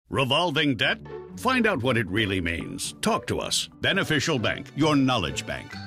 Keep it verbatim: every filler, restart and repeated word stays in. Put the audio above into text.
Revolving debt? Find out what it really means. Talk to us. Beneficial Bank, your knowledge bank.